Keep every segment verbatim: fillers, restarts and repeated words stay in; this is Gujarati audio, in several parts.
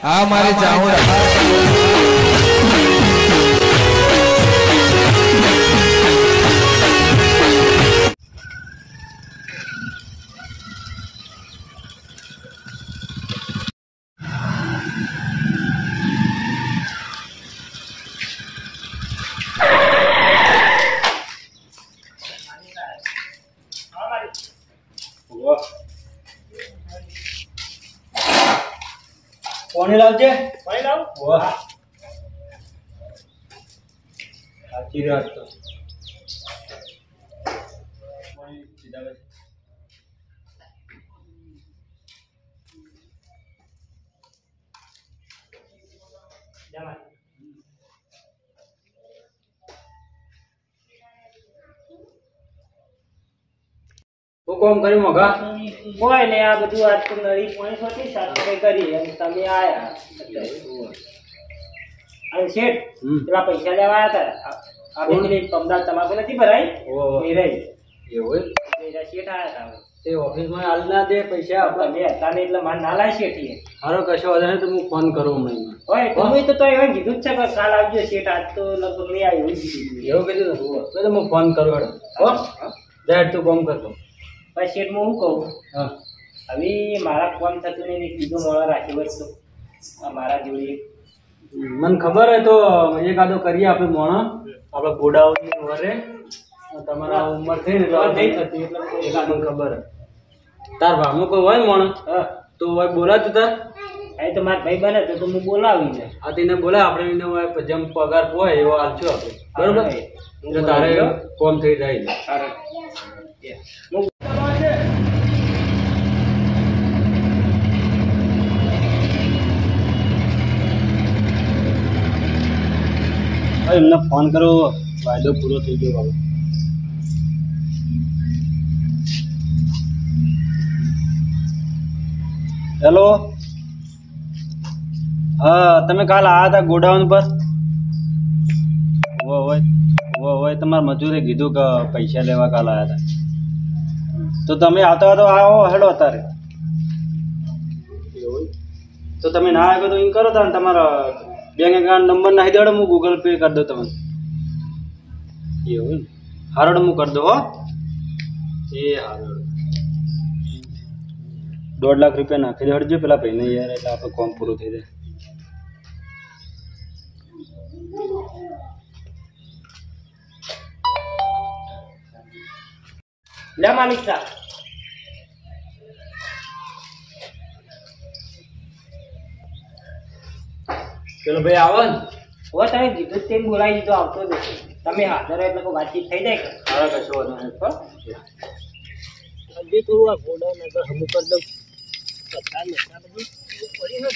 हाँ मारे चाहूँ पानी लावजे पानी लाव वाह अच्छी रात तो पानी सीधा बस जामा वो कौन करी मगा कोई नहीं आ બધું આજ તો નળી પાણી સોટી સાફ કરી અને તમે આયા અને શેઠ પેલા પૈસા લેવા આયા હતા આપણે પેલી પમદાર તમાકુ નથી ભરાઈ એ રહી એવું એ શેઠ આયા હતા તે ઓફિસ માં હાલ ના દે પૈસા આપડા બે હતા ને એટલે માર ના લાય શેઠી હારો કશો વધારે તો હું ફોન કરું મહિના ઓય તમે તો તો એવું કીધું જ છે કે કાલ આવજો શેઠ આજ તો લગભગ નહીં આવ્યો એવું કીધું તો હું ફોન કરું હો જાય તું કામ કરતો ભાઈ શેઠ હું શું કહું હા હવે મારા ફોન થતું નહીં કીધું મોડા રાખ્યો હોય તો મારા જોડે મને ખબર હે તો એકાદો કરીએ આપણે મોણા આપણે ગોડાઉનની વરે તમારા ઉંમર થઈ ને તો નહીં થતી એટલે એકાદો ખબર હે તાર ભામો કોઈ હોય મોણા હા તો હોય બોલાતું તાર અહીં તો મારા ભાઈ બને તો તો હું બોલાવી ને આ તેને બોલા આપણે એને હોય જેમ પગાર હોય એવો આલશું આપણે બરોબર એટલે તારે કોમ થઈ જાય એમને ફોન કરો વાયદો પૂરો થઈ ગયો બાબુ હેલો હા તમે કાલ આવ્યા હતા ગોડાઉન પર હોય હોય તમારા મજૂરે કીધું કે પૈસા લેવા કાલ આવ્યા હતા તો તમે આવતા તો આવો હેડો અત્યારે તો તમે ના આવ્યો તો એમ કરો તા તમારા બેંક એકાઉન્ટ નંબર નાખી દેડો હું ગૂગલ પે કરી દઉં તમને એવું હારોડ હું કરી દઉં હો એ હારોડ દોઢ લાખ રૂપિયા નાખી દેડજો પેલા ભાઈને યાર એટલે આપણે કોમ પૂરું થઈ જાય લે માલિક સાહેબ ચલો ભાઈ આવો ને હો તમે કીધું તેમ બોલાવી દીધો આવતો જ તમે હાજર હોય એટલે કોઈ વાતચીત થઈ જાય કે સારા કશો વાંધો નહીં હજી થોડું આ ગોડાઉન આગળ હમું કરી દઉં બધા નશા બધું પડી ને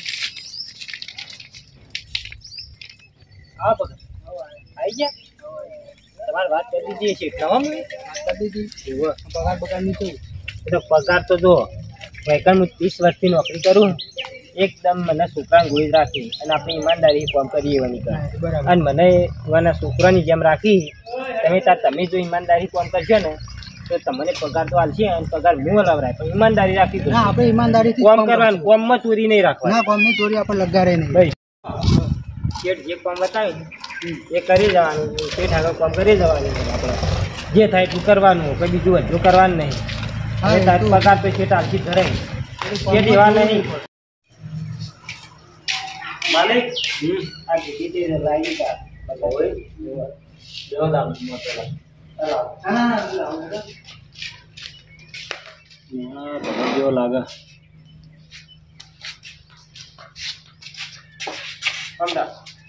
હા પગર આવી ગયા તમારે વાત કરી દીધી છે ખબર વાત કરી દીધી પગાર પગાર નહીં થયું એટલે પગાર તો જો વૈકલ હું ત્રીસ વર્ષથી નોકરી કરું એકદમ મને છોકરાને ગોળી રાખી અને આપણી ઈમાનદારી કામ કરીએ એવાની અને મને એવાના છોકરાની જેમ રાખી તમે તાર તમે જો ઈમાનદારી કામ કરશો ને તો તમને પગાર તો હાલશે અને પગાર હું હલાવરાય પણ ઈમાનદારી રાખી દો આપણે ઈમાનદારી કામ કરવાનું કામમાં ચોરી નહીં રાખવાની ના કામની ચોરી આપણે લગાડે નહીં ભાઈ શેઠ જે કામ બતાવે એ કરી જવાનું શેઠ આગળ કામ કરી જવાનું આપણે જે થાય એટલું કરવાનું કોઈ બીજું હજુ કરવાનું નહીં હવે તારું પગાર તો શેઠ હાલથી ધરાય શેઠ એવા નહીં માલિક આ દીધી તે લાવી તા બતાવે દેવા દામ મતલબ હા ભગત જેવો લાગે સમજા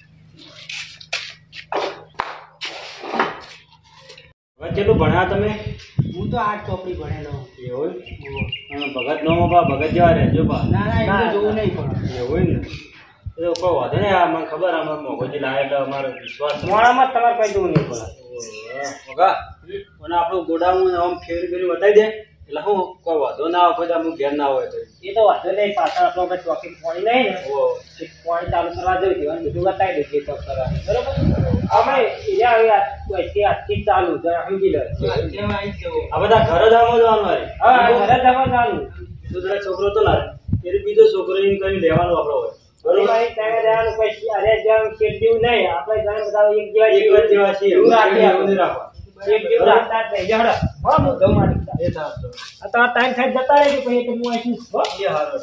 હવે કેટલું ભણ્યા તમે હું તો આઠ ચોપડી ભણેલો એવું ભગત નો બા ભગત જેવા રહેજો બા ના ના એવું જોવું નહીં પણ એવું ને એ કોઈ વાંધો નહીં આ મને ખબર આમાં મોગોજી લાવે એટલે અમારો વિશ્વાસ મોડામાં તમારે કઈ જવું નહીં પડે મગા અને આપણું ગોડાઉન આમ ફેરી ફેરી બતાવી દે એટલે હું કોઈ વાંધો ના આવે કોઈ અમુક ઘેર ના હોય તો એ તો વાંધો નહીં પાછળ આપણો આપણે ચોકી પાણી નહીં ને પાણી ચાલુ કરવા જવું જોઈએ બધું બતાવી દઈએ તો કરવા બરોબર અમે આજથી આજથી ચાલુ સમજી લો આ બધા ઘર ધામો જવાનું હોય હા ઘરે જવા જવાનું દૂધરા છોકરો તો ના એ બીજો છોકરો એમ કરીને લેવાનો આપણો હોય બરોબર હોય ત્યાં જવાનું પછી અરે જેમ શેઠ જેવું નહીં આપણે જાણ બધા એક જેવા એક જ જેવા છીએ એવું રાખીએ એવું નહીં રાખવા એક જેવું રાખતા જ નહીં જહડો હા હું જઉં મારી એ થાવ તો આ તો આ ટાઈમ સાઈડ જતા રહેજો પછી તો હું આવીશ હો એ હારો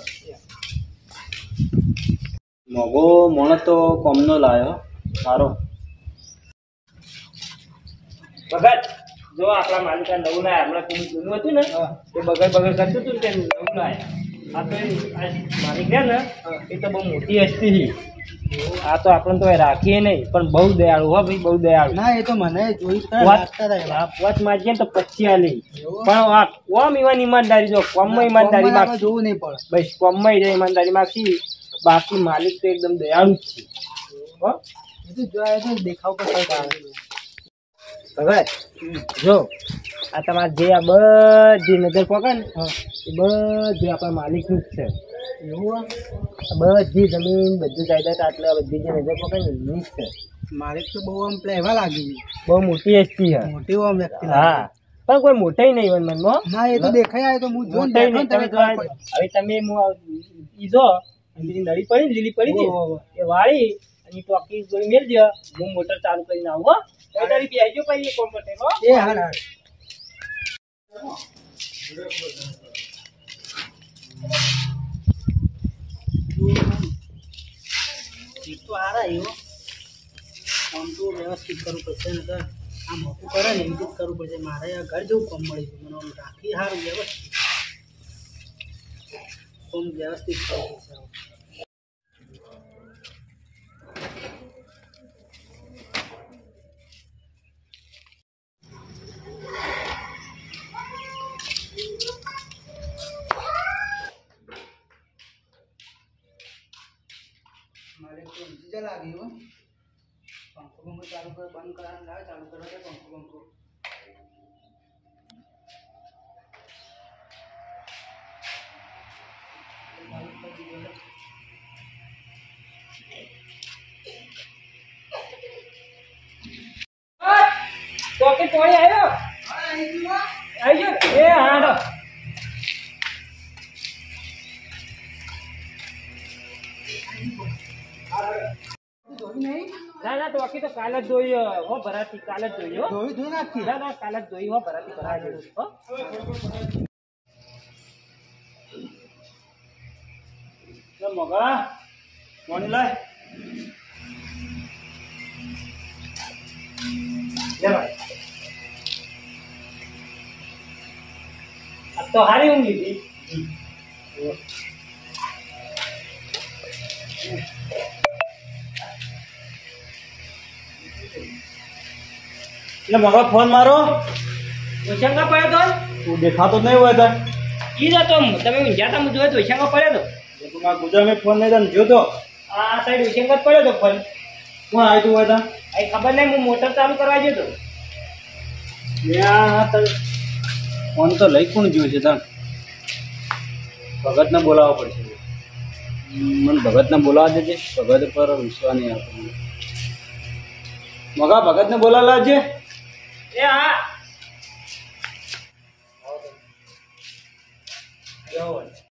મોગો મોણસ તો કોમનો લાયો સારો ભગત જો આપણા માલિકા નવું લાયા હમણાં પેલું જૂનું હતું ને એ બગડ બગડ કરતું હતું ને તે નવું લાયા આ તો એ- આ માલિક છે ને એ તો બહુ મોટી હસ્તી છે આ તો આપણને તો રાખીએ નહીં પણ બહુ દયાળુ હો ભાઈ બહુ દયાળુ ના એ તો મને જોઈ જ ખરા, વાત લાગતા હતા એવા. આ પોચ માગીએ ને તો પછી આલી એવું? પણ આ કોમ ઈવન ઈમાનદારી જો કોમમાં ઈમાનદારી કોમમાં માગી જોવું નહીં પડે. બસ કોમમાં ઈ ઈમાનદારી માગી બાકી માલિક તો એકદમ દયાળુ જ છે હો એ તો જોયા તો દેખાવ પર ફરક આવે. ભગત જો આ તમારે જે આ બધી નજર પકડ ને એ બધી આપણા માલિકનું જ છે એવું આ? આ બધી જમીન બધું જાયદાદ આટલે આ બધી જે નજર પકડ ને એમની જ છે માલિક તો બહુ આમ પેલા એવા લાગી બહુ મોટી હસ્તી છે મોટી આમ વ્યક્તિ લાગે. હા પણ કોઈ મોટાઈ નહીં હોય મનમાં ના એ તો દેખાય આવે તો હું જોઈને મોટાઈ બેઠો નહીં ને તમે તમે તો આ- હવે તમે હું આ ઈ જો અને પેલી નળી પડી ને લીલી પડી હતી ઓહો, ઓહો. એ વાળી અને ઈ ટોકી જોઈ મેલજો હું મોટર ચાલુ કરીને આવું હો ગાડી બેસજો પછી એ કોમ્ફર્ટેબલ હો એ હાર હાર. એક તો હારા એવો કામ તો વ્યવસ્થિત કરવું પડશે ને તો આ મોટું કરે ને એમ જ કરવું પડશે મારે આ ઘર જેવું કામ મળી છે મને આમ રાખી સારું વ્યવસ્થિત કામ વ્યવસ્થિત કરવું પડશે હવે. મારે તો બીજા લાગી હો પંખો બંખો ચાલુ કર બંધ કરવાનું લાવે ચાલુ કરવા દે પંખો બંખો ચાલુ કરી દીધો લે. ટોકી તોડી આવ્યો આવી ગયો એ હાડો ધોઈ નહીં ના ના ટોકી તો કાલે જ જોઈ હો ભરાતી કાલે જ જોઈ હો ધોઈ ધોઈ નાખી ના ના કાલે જ જોઈ હો ભરાતી ભરાતી હો તો મગા કોણ લાય લે ભાઈ આ તો હારી ઊંઘ લીધી એટલે મગા ફોન મારો ઓછંગા પડ્યો તો તું દેખાતો જ નહીં હોય તાર ઈ જ હતો તમે ઊંઝ્યા તા હું જોયો તો ઓછંગા પડ્યો તો એ તું મારા ગુજરાતમાં ફોન નહીં તને જોતો આ સાઈડ ઓછંગા જ પડ્યો તો ફોન કોણ આવ્યું તું હોય તાર અહીં ખબર નહીં હું મોટર ચાલુ કરવા ગયો તો ત્યાં તાર ફોન તો લઈ કોણ જોયું છે તાર ભગતને બોલાવવો પડશે હમ, મને ભગતને બોલાવવા દેજે ભગત પર વિશ્વાસ નહીં આવતો મને. મગા ભગતને બોલાવવા લાવજે એ હા